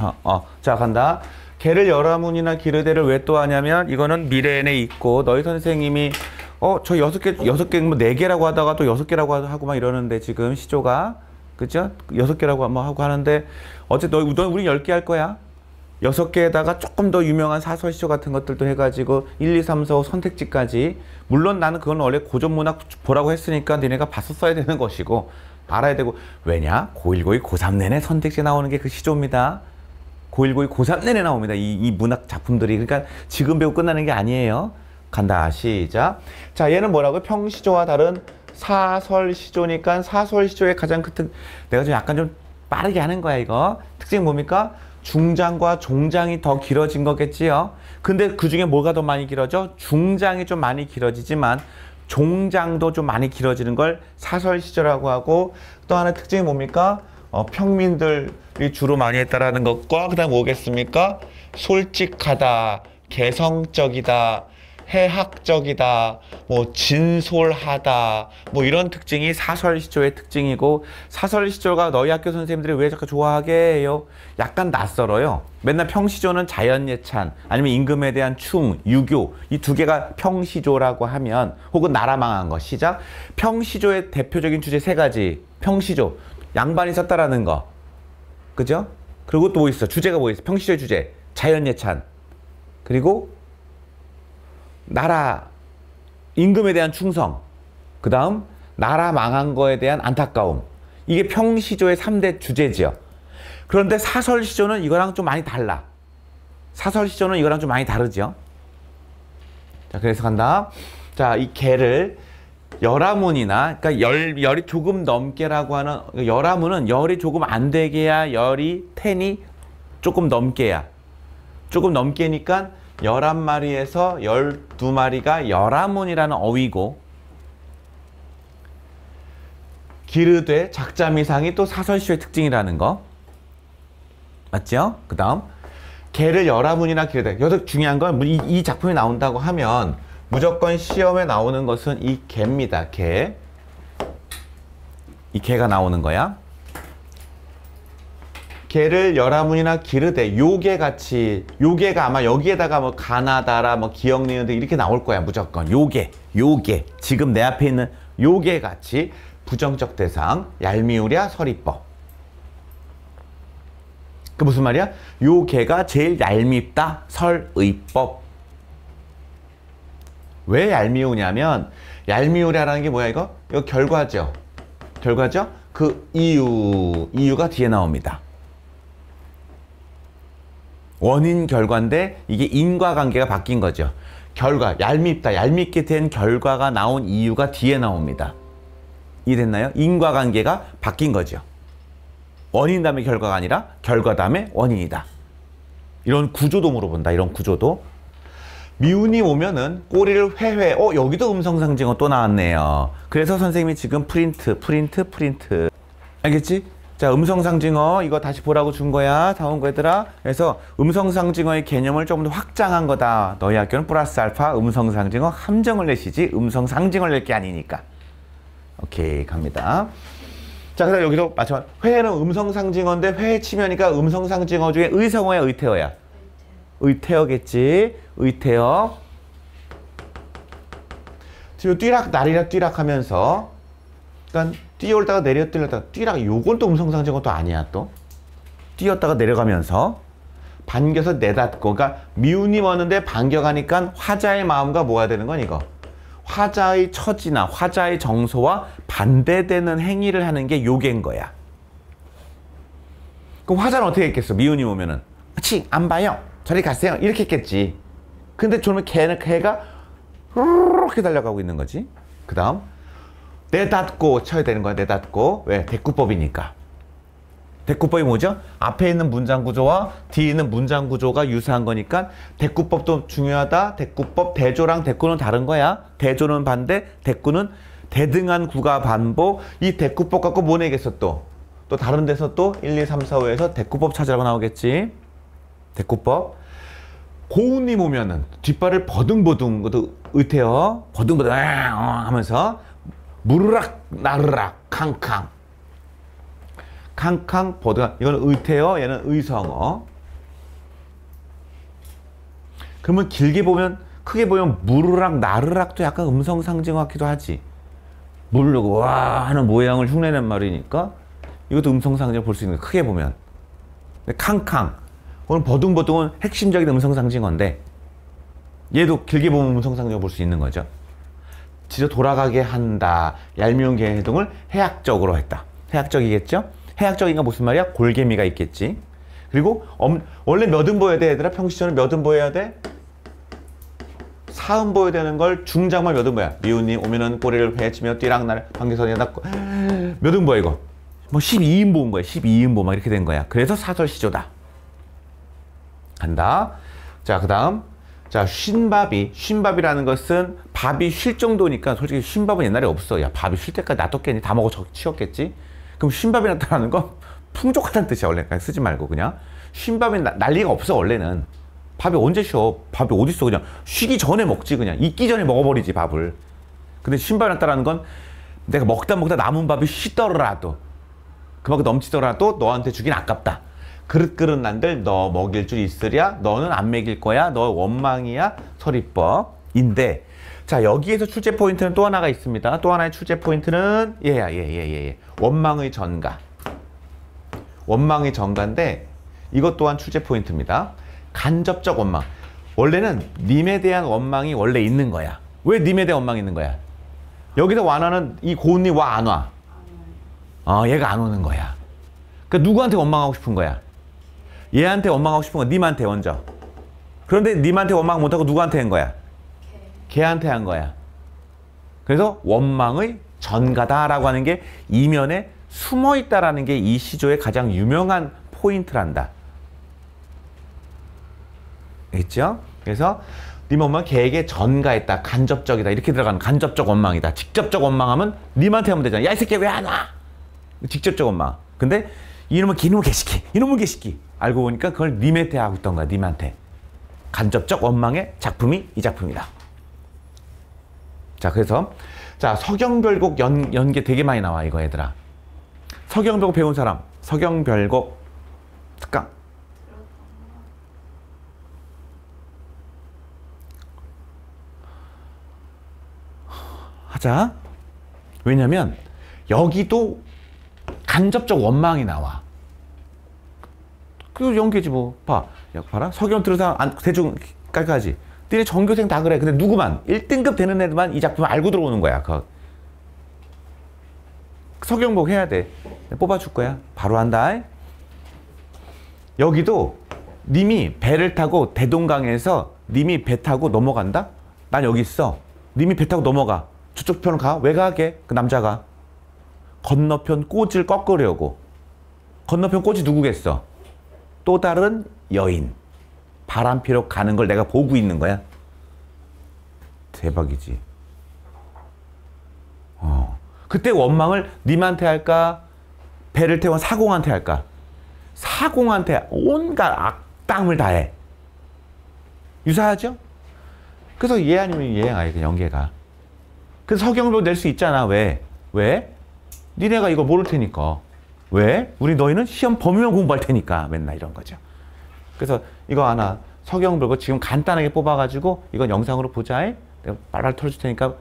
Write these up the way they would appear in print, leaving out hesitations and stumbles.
자, 간다. 개를 열화문이나 기르대를 왜 또 하냐면 이거는 미래에 있고 너희 선생님이 저 6개 뭐 4개라고 하다가 또 6개라고 하고 막 이러는데 지금 시조가 그죠? 6개라고 뭐 하고 하는데 어쨌든 우리 10개 할 거야. 6개에다가 조금 더 유명한 사설 시조 같은 것들도 해가지고 1, 2, 3, 4, 5 선택지까지. 물론 나는 그건 원래 고전문학 보라고 했으니까 니네가 봤었어야 되는 것이고 알아야 되고. 왜냐? 고1, 고2, 고3 내내 선택지 나오는 게 그 시조입니다. 고1, 고2, 고3 내내 나옵니다. 이 문학 작품들이. 그러니까 지금 배우고 끝나는 게 아니에요. 간다. 시작. 자, 얘는 뭐라고요? 평시조와 다른 사설시조니까 사설시조의 가장 큰 내가 좀 약간 좀 빠르게 하는 거야 이거. 특징이 뭡니까? 중장과 종장이 더 길어진 거겠지요. 근데 그 중에 뭐가 더 많이 길어져? 중장이 좀 많이 길어지지만 종장도 좀 많이 길어지는 걸 사설시조라고 하고, 또 하나 특징이 뭡니까? 평민들이 주로 많이 했다라는 것과 그 다음 뭐겠습니까? 솔직하다, 개성적이다, 해학적이다, 뭐 진솔하다, 뭐 이런 특징이 사설시조의 특징이고, 사설시조가 너희 학교 선생님들이 왜 자꾸 좋아하게 해요? 약간 낯설어요. 맨날 평시조는 자연예찬 아니면 임금에 대한 충, 유교, 이 2개가 평시조라고 하면, 혹은 나라 망한 거. 시작. 평시조의 대표적인 주제 3가지. 평시조, 양반이 썼다라는 거, 그죠? 그리고 또 뭐 있어? 주제가 뭐 있어? 평시조의 주제 자연예찬, 그리고 나라 임금에 대한 충성, 그 다음 나라 망한 거에 대한 안타까움. 이게 평시조의 3대 주제지요. 그런데 사설시조는 이거랑 좀 많이 달라. 사설시조는 이거랑 좀 많이 다르죠. 자, 그래서 간다. 자, 이 개를 열화문이나, 그러니까 열이 조금 넘게라고 하는, 열화문은 열이 조금 안 되게야, 열이 텐이 조금 넘게야. 조금 넘게니까 11마리에서 12마리가 열화문이라는 어휘고, 기르되 작자미상이 또 사설시조의 특징이라는 거. 맞죠? 그 다음 개를 열화문이나 기르되. 여기서 중요한 건 이 작품이 나온다고 하면 무조건 시험에 나오는 것은 이 개입니다. 개. 이 개가 나오는 거야. 개를 열화문이나 기르되. 요개같이, 요개가 아마 여기에다가 뭐 가나다라, 뭐 기억니은 등 이렇게 나올 거야. 무조건 요개. 지금 내 앞에 있는 요개같이 부정적 대상, 얄미우랴 서리법. 그 무슨 말이야? 요 개가 제일 얄밉다, 설의법. 왜 얄미우냐면, 얄미우랴라는 게 뭐야 이거? 이거 결과죠. 결과죠? 그 이유가 뒤에 나옵니다. 원인 결과인데 이게 인과관계가 바뀐 거죠. 결과, 얄밉다, 얄밉게 된 결과가 나온 이유가 뒤에 나옵니다. 이해됐나요? 인과관계가 바뀐 거죠. 원인 다음에 결과가 아니라 결과 다음에 원인이다. 이런 구조도 물어본다. 이런 구조도. 미운이 오면은 꼬리를 회회. 여기도 음성상징어 또 나왔네요. 그래서 선생님이 지금 프린트. 알겠지? 자, 음성상징어 이거 다시 보라고 준 거야. 다 온 거 얘들아. 그래서 음성상징어의 개념을 조금 더 확장한 거다. 너희 학교는 플러스 알파 음성상징어 함정을 내시지 음성상징어를 낼 게 아니니까. 오케이, 갑니다. 자, 그다음 여기도 마찬가지. 회는 음성상징어인데 회 치면이니까 음성상징어 중에 의성어야, 의태어야? 의태어겠지. 의태어. 뒤로 뛰락, 나리락, 뛰락 하면서, 그러니까 뛰어올다가 뛰었다가 뛰락. 요건 또 음성상징어 또 아니야 또. 뛰었다가 내려가면서 반겨서 내닫고. 그러니까 미운이 왔는데 반겨가니까 화자의 마음과 뭐가 되는 건 이거. 화자의 처지나 화자의 정서와 반대되는 행위를 하는 게 요괴인 거야. 그럼 화자는 어떻게 했겠어? 미운이 오면은 안 봐요, 저리 가세요, 이렇게 했겠지. 근데 저놈의 개가 이렇게 달려가고 있는 거지. 그 다음 내닫고 쳐야 되는 거야. 내닫고. 왜? 대꾸법이니까. 대꾸법이 뭐죠? 앞에 있는 문장 구조와 뒤에 있는 문장 구조가 유사한 거니까 대꾸법도 중요하다. 대꾸법, 대조랑 대꾸는 다른 거야. 대조는 반대, 대꾸는 대등한 구가 반복. 이 대꾸법 갖고 뭐 내겠어 또? 또 다른 데서 또 1, 2, 3, 4, 5에서 대꾸법 찾으라고 나오겠지. 대꾸법. 고운님 오면은 뒷발을 버둥버둥, 그것도 의태어. 버둥버둥 하면서 무르락 나르락 캉캉. 캉캉 버둥. 이거는 의태어, 얘는 의성어. 그러면 길게 보면 크게 보면 무르락 나르락도 약간 음성 상징 같기도 하지. 무르르고 와 하는 모양을 흉내낸 말이니까 이것도 음성 상징을 볼 수 있는 거야. 크게 보면. 근데 캉캉 오늘 버둥버둥은 핵심적인 음성 상징어인데 얘도 길게 보면 음성 상징을 볼 수 있는 거죠. 뒤로 돌아가게 한다. 얄미운 개 행동을 해학적으로 했다. 해학적이겠죠? 해학적인가 무슨 말이야? 골개미가 있겠지. 그리고 원래 몇 음 보여야 돼 얘들아? 평시절은 몇 음 보여야 돼? 사음 보여야 되는 걸 중장말 몇 음 보야? 미운이 오면은 꼬리를 베치며 띠랑날 관계선에다 몇 음 보야 이거? 뭐 12음 보인 거야. 12음 보 막 이렇게 된 거야. 그래서 사설시조다. 간다. 자, 그 다음. 자, 쉰밥이라는 것은 밥이 쉴 정도니까 솔직히 쉰밥은 옛날에 없어. 야, 밥이 쉴 때까지 놔뒀겠니? 다 먹어 치웠겠지? 그럼 쉰밥이라는 건 풍족하다는 뜻이야, 원래. 그냥 쓰지 말고 그냥. 쉰밥이 난리가 없어, 원래는. 밥이 언제 쉬어? 밥이 어딨어, 그냥. 쉬기 전에 먹지, 그냥. 익기 전에 먹어버리지, 밥을. 근데 쉰밥이라는 건 내가 먹다 남은 밥이 쉬더라도 그만큼 넘치더라도 너한테 주긴 아깝다. 그릇그릇 난들 너 먹일 줄 있으랴? 너는 안 먹일 거야? 너 원망이야? 서리법인데 자 여기에서 출제 포인트는 또 하나가 있습니다. 또 하나의 출제 포인트는 예. 원망의 전가. 원망의 전가인데 이것 또한 출제 포인트입니다. 간접적 원망. 원래는 님에 대한 원망이 원래 있는 거야. 왜 님에 대한 원망이 있는 거야? 여기서 완화는 이 고은이 와 안 와? 얘가 안 오는 거야. 그러니까 누구한테 원망하고 싶은 거야? 얘한테 원망하고 싶은 건 님한테 먼저. 그런데 님한테 원망 못하고 누구한테 한 거야? 걔한테 한 거야. 그래서 원망의 전가다라고 하는 게 이면에 숨어있다라는 게 이 시조의 가장 유명한 포인트란다. 알겠죠? 그래서 님 원망은 걔에게 전가했다. 간접적이다. 이렇게 들어가는 간접적 원망이다. 직접적 원망하면 님한테 하면 되잖아. 야, 이 새끼 왜 안 와? 직접적 원망. 근데 이놈은 개새끼. 이놈은 개새끼. 알고 보니까 그걸 님한테 하고 있던 거야. 님한테. 간접적 원망의 작품이 이 작품이다. 자, 그래서 자 서경별곡 연계 되게 많이 나와 이거 얘들아. 서경별곡 배운 사람. 서경별곡 특강. 하자. 왜냐면 여기도 간접적 원망이 나와. 그 연계지 뭐. 봐라. 서경 들은 사람 대충 깔까지. 니네 전교생 다 그래. 근데 누구만 1등급 되는 애들만 이 작품 알고 들어오는 거야. 서경복 해야 돼. 뽑아줄 거야. 바로 한다. 여기도 님이 배를 타고 대동강에서 님이 배 타고 넘어간다? 난 여기 있어. 님이 배 타고 넘어가. 저쪽 편으로 가. 왜 가게? 그 남자가. 건너편 꼬지를 꺾으려고. 건너편 꼬지 누구겠어? 또 다른 여인. 바람 피러 가는 걸 내가 보고 있는 거야. 대박이지. 그때 원망을 님한테 할까? 배를 태운 사공한테 할까? 사공한테 온갖 악담을 다해. 유사하죠? 그래서 얘 아니면 얘 아니야, 연계가. 그래서 서경도 낼 수 있잖아. 왜? 니네가 이거 모를 테니까. 왜? 너희는 시험 범위만 공부할 테니까. 맨날 이런 거죠. 그래서 이거 하나 서경별곡 지금 간단하게 뽑아가지고 이건 영상으로 보자. 내가 빨빨 털어줄 테니까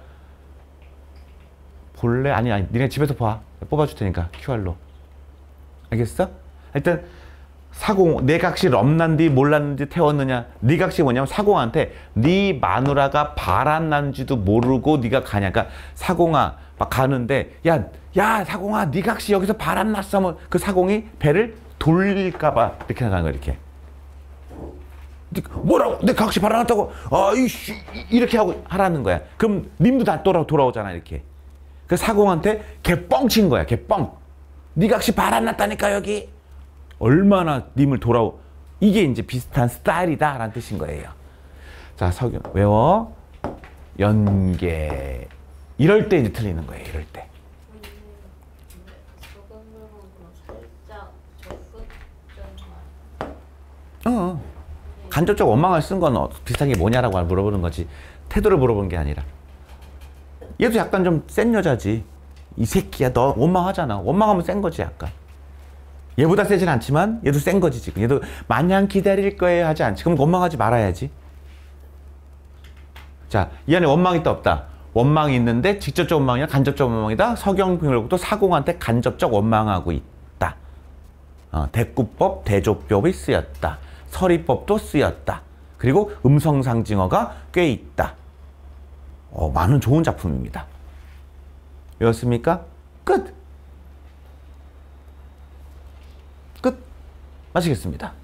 볼래? 아니 니네 집에서 봐. 뽑아줄 테니까 QR로. 알겠어? 일단 사공 내각시 럼난디 몰랐는지 태웠느냐. 네각시 뭐냐면 사공한테 네 마누라가 바람난지도 모르고 네가 가냐. 그러니까 사공아 막 가는데 야 사공아 네각시 여기서 바람났어 하면 그 사공이 배를 돌릴까봐 이렇게 나가는 거야. 이렇게. 뭐라고? 내 각시 바람났다고? 이씨 이렇게 하고 하라는 거야. 그럼 님도 다 돌아오잖아. 이렇게. 그 사공한테 개뻥친 거야. 개뻥. 네 각시 바람났다니까 여기. 얼마나 님을 이게 이제 비슷한 스타일이다 라는 뜻인 거예요. 자, 서경 외워. 연계. 이럴 때 이제 틀리는 거예요. 이럴 때. 간접적 원망을 쓴 건 비슷한 게 뭐냐라고 물어보는 거지. 태도를 물어보는 게 아니라. 얘도 약간 좀 센 여자지. 이 새끼야 너 원망하잖아. 원망하면 센 거지 약간. 얘보다 세진 않지만 얘도 센 거지 지금. 얘도 마냥 기다릴 거예요 하지 않지. 그럼 원망하지 말아야지. 자, 이 안에 원망이 있다 없다. 원망이 있는데 직접적 원망이냐 간접적 원망이다. 서경필로부터 사공한테 간접적 원망하고 있다. 대꾸법, 대조법이 쓰였다. 서리법도 쓰였다. 그리고 음성상징어가 꽤 있다. 많은 좋은 작품입니다. 외웠습니까? 끝! 끝! 마치겠습니다.